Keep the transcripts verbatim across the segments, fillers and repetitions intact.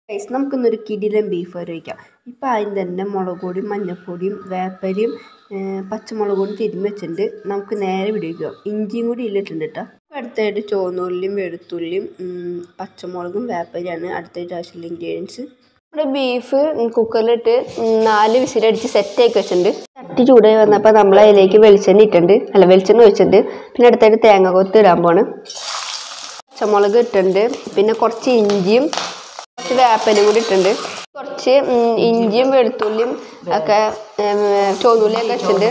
Guys നമുക്കിന്നൊരു കിടിലൻ beef കറി വയ്ക്കാം. ഇപ്പം ആദ്യം തന്നെ മുളക് പൊടിയും മഞ്ഞൾപ്പൊടിയും വേപ്പരിയും പച്ചമുളക് പൊടിയും തിരുമ്മി വെച്ചിട്ടുണ്ട്. നമുക്ക് നേരെ പിടിക്കുക. ഇഞ്ചിയും കൂടി ഇല്ലിട്ടുണ്ട് കേട്ടോ. അടുത്തായിട്ട് ചുവന്നുള്ളിയും വെളുത്തുള്ളിയും പച്ചമുളകും വേപ്പരിയാണ് അടുത്തായിട്ട് ആവശ്യമുള്ള ഇൻഗ്രീഡിയൻസ്. നമ്മുടെ ബീഫ് കുക്കറിലിട്ട് നാല് വിസിലടിച്ച് സെറ്റാക്കി വെച്ചിട്ടുണ്ട്. ചട്ടി ചൂടായി വന്നപ്പോൾ നമ്മൾ അതിലേക്ക് വെളിച്ചെണ്ണ ഇട്ടുണ്ട് അല്ല വെളിച്ചെണ്ണ ഒഴിച്ചിട്ടുണ്ട്. പിന്നെ അടുത്തായിട്ട് തേങ്ങ കൊത്ത് ഇടാൻ പോണ്. പച്ചമുളക് ഇട്ടുണ്ട്. പിന്നെ കുറച്ച് ഇഞ്ചിയും കുറച്ച് വേപ്പലും കൂടി ഇട്ടുണ്ട്. കുറച്ച് ഇഞ്ചിയും വെളുത്തുള്ളിയും ഒക്കെ ചുവന്നുള്ളിയൊക്കെ വെച്ചിട്ടുണ്ട്.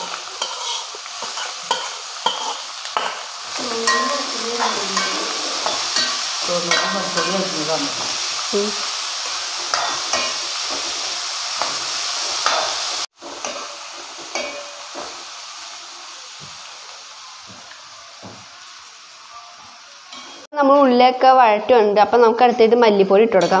നമ്മൾ ഉള്ളിയൊക്കെ വഴറ്റുണ്ട്. അപ്പം നമുക്ക് അടുത്തായിട്ട് മല്ലിപ്പൊടി ഇട്ട് കൊടുക്കാം.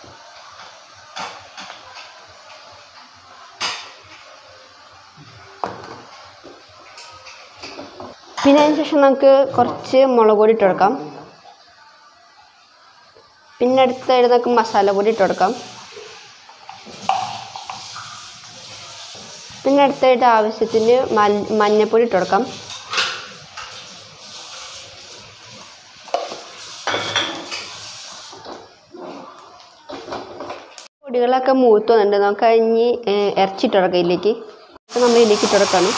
പിന്നെ അതിന് ശേഷം നമുക്ക് കുറച്ച് മുളക് പൊടി ഇട്ട് കൊടുക്കാം. പിന്നെ അടുത്തായിട്ട് നമുക്ക് മസാലപ്പൊടി ഇട്ട് കൊടുക്കാം. പിന്നെ അടുത്തായിട്ട് ആവശ്യത്തിന് മഞ്ഞൾപ്പൊടി ഇട്ട് കൊടുക്കാം. പൊടികളൊക്കെ മൂത്ത് വന്നിട്ടുണ്ട്. നമുക്ക് കഴിഞ്ഞ് ഇറച്ചിട്ട് കൊടുക്കാം. ഇതിലേക്ക് അപ്പം നമ്മൾ ഇതിലേക്ക് ഇട്ട് കൊടുക്കണം.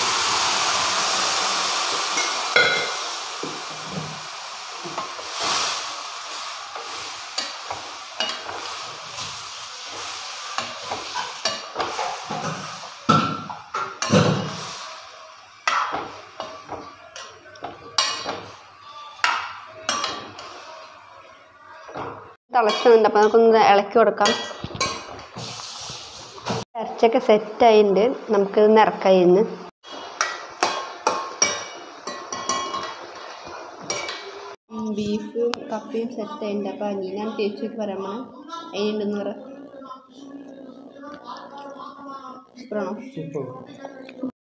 തിളച്ചുണ്ട്. അപ്പം നമുക്കൊന്ന് ഇളക്കി കൊടുക്കാം. ഇറച്ചിയൊക്കെ സെറ്റായിട്ടുണ്ട്. നമുക്കിത് നിറക്കായിന്ന് ബീഫും കപ്പയും സെറ്റായിട്ടുണ്ട്. അപ്പം അനിയനാണ് ടേസ്റ്റ് ഒക്കെ പറയാൻ പോണേ. അതിനുണ്ടെന്ന് പറയാം. സൂപ്പറാണോ?